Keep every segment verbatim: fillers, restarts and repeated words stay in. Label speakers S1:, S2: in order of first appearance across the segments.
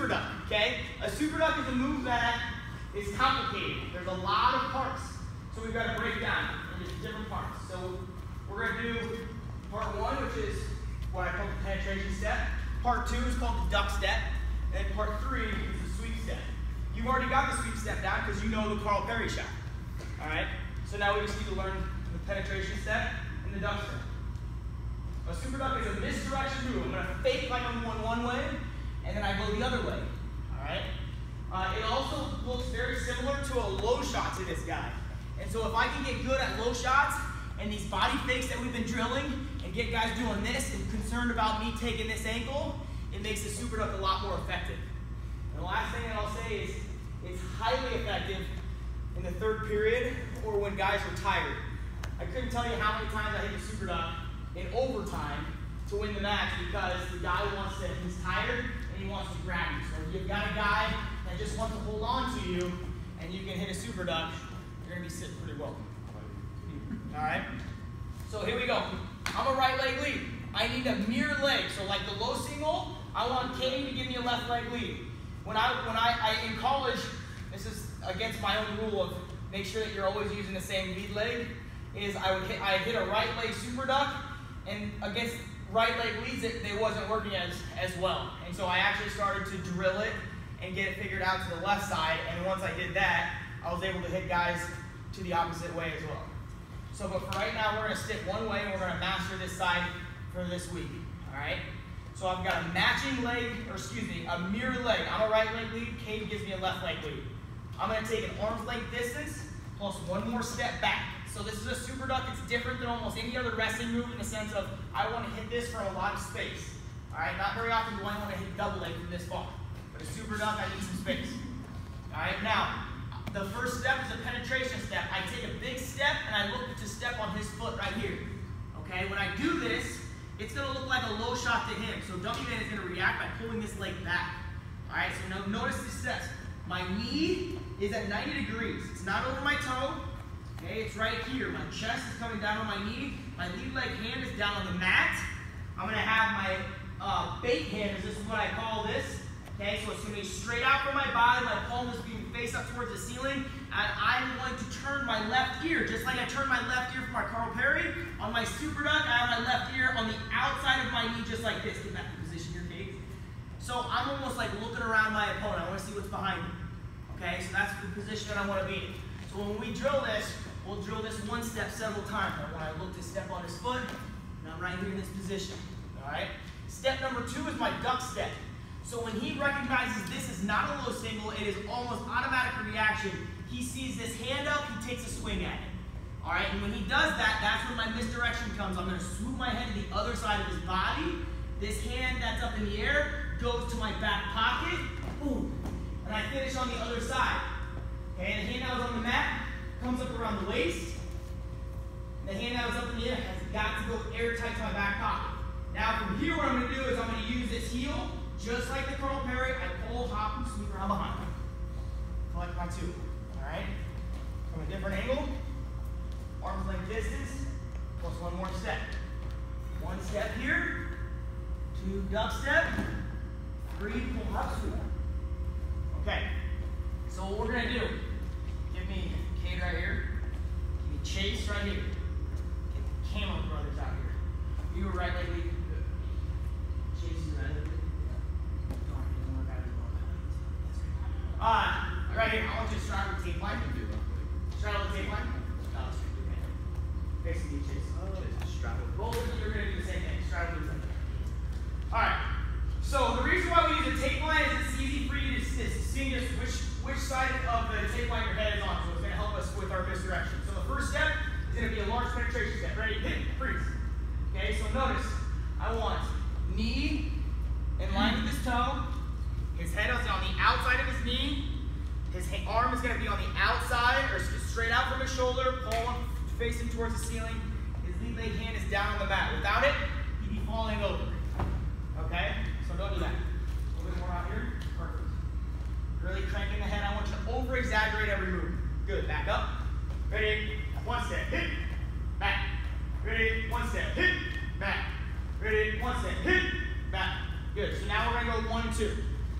S1: duck, okay? A super duck is a move that is complicated. There's a lot of parts, so we've got to break down into different parts. So we're going to do part one, which is what I call the penetration step. Part two is called the duck step, and part three is the sweep step. You've already got the sweep step down because you know the Carl Perry shot. All right? So now we just need to learn the penetration step and the duck step. A super duck is a misdirection move. I'm going to fake like I'm going one way, and then I go the other way. All right? Uh, it also looks very similar to a low shot to this guy. And so if I can get good at low shots and these body fakes that we've been drilling and get guys doing this and concerned about me taking this angle, it makes the super duck a lot more effective. And the last thing that I'll say is it's highly effective in the third period or when guys are tired. I couldn't tell you how many times I hit the super duck in overtime to win the match because the guy wants to, he's tired and he wants to grab you. So if you've got a guy that just wants to hold on to you and you can hit a super duck, you're going to be sitting pretty well. All right? So here we go. I'm a right leg lead. I need a mirror leg. So like the low single, I want Kane to give me a left leg lead. When I, when I, I in college, this is against my own rule of make sure that you're always using the same lead leg, is I would hit, I hit a right leg super duck, and against right leg leads, it, it wasn't working as, as well. And so I actually started to drill it and get it figured out to the left side, and once I did that, I was able to hit guys to the opposite way as well. So, but for right now, we're going to stick one way, and we're going to master this side for this week, all right? So I've got a matching leg, or excuse me, a mirror leg. I'm a right leg lead, Cade gives me a left leg lead. I'm going to take an arm's length distance plus one more step back. So this is a super duck. It's different than almost any other wrestling move in the sense of I want to hit this from a lot of space. All right, not very often do I want to hit double leg from this far. But a super duck, I need some space. All right, now, the first step is a penetration step. I take a big step and I look to step on his foot right here. Okay, when I do this, it's going to look like a low shot to him. So W Man is going to react by pulling this leg back. All right, so now notice the steps. My knee is at ninety degrees. It's not over my toe. Okay, it's right here. My chest is coming down on my knee. My lead leg hand is down on the mat. I'm going to have my uh, bait hand, this is what I call this. Okay, so it's going to be straight out from my body. My palm is being face up towards the ceiling. And I'm going to turn my left ear, just like I turned my left ear for my Carl Perry. On my super duck, I have my left ear on the outside of my knee, just like this. Get back in position here, Kate. So I'm almost like looking around my opponent. I want to see what's behind me. Okay, so that's the position that I want to be in. So when we drill this, we'll drill this one step several times. When I look to step on his foot, and I'm right here in this position. All right. Step number two is my duck step. So when he recognizes this is not a low single, it is almost automatic reaction. He sees this hand up, he takes a swing at it. All right, and when he does that, that's when my misdirection comes. I'm going to swoop my head to the other side of his body. This hand that's up in the air goes to my back pocket. Boom. And I finish on the other side. Okay, and the hand that was on the mat comes up around the waist. And the hand that was up in the air has got to go airtight to my back pocket. Now from here, what I'm going to do is I'm going to use this heel, just like the Carl Perry. I pull, hop, and sweep around behind. Collect my two. All right? From a different angle, arms length distance, plus one more step. One step here, two duck step, three pull up sweep. Okay, so what we're going to do, give me Cade right here, give me Chase right here, get the Camo brothers out here. You were right leg lead. Chase is right leg lead. Uh, right here, I want you to straddle the tape line. Straddle the tape line. No, let's do it. Facing you, Chase. Oh, it's straddle. Both of you are going to do the same thing. Straddle the tape line. All right. So the reason why we use a tape line is it's easy for you to distinguish which which side of the tape line your head is on. So it's going to help us with our misdirection. So the first step is going to be a large penetration step. Ready? Hit. Freeze. Okay. So notice, I want knee in line with his toe. His head is on the outside of his knee. His arm is going to be on the outside, or straight out from his shoulder, palm facing towards the ceiling. His lead leg hand is down on the mat. Without it, he'd be falling over. Okay? So don't do that. A little bit more out here. Perfect. Really cranking the head. I want you to over-exaggerate every move. Good. Back up. Ready? One step. Hit. Back. Ready? One step. Hit. Back. Ready? One step. Hit. Back. Good. So now we're going to go one and two.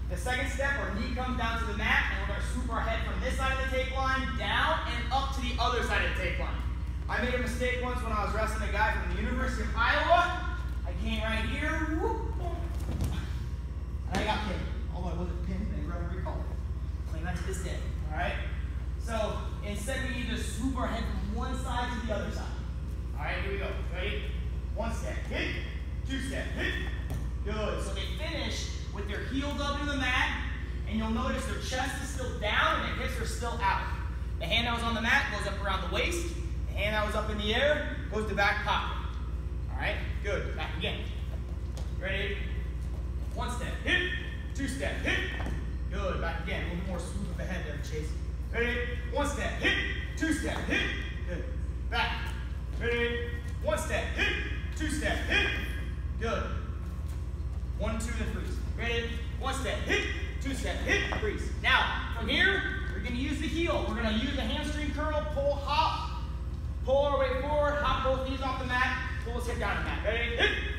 S1: The second step, our knee comes down to the mat, and we're going to swoop our head from this side of the tape line down and up to the other side of the tape line. I made a mistake once when I was wrestling a guy from the University of Iowa. I came right here, whoop, and I got pinned. Although I wasn't pinned, they never recalled it. Like that to this day, all right? So instead, we need to swoop our head from one side to the other side. All right, here we go. Ready? One step, hit. Two step, hit. Good. So they finish with their heels up to the mat, and you'll notice their chest is still down and their hips are still out. The hand that was on the mat goes up around the waist. The hand that was up in the air goes to back pocket. All right, good. Back again. Ready? One step, hit. Two step, hit. Good. Back again. A little more swoop of the head there, Chase. Ready? One step, hit. Two step, hit. Good. Back. Ready? One step, hit. Two step, hit. Good. One, two, then freeze. Ready? One step, hit. Two step, hit, freeze. Now, from here, we're going to use the heel. We're going to use the hamstring curl, pull, hop, pull our way forward, hop both knees off the mat, pull us hip down the mat. Ready? Hit.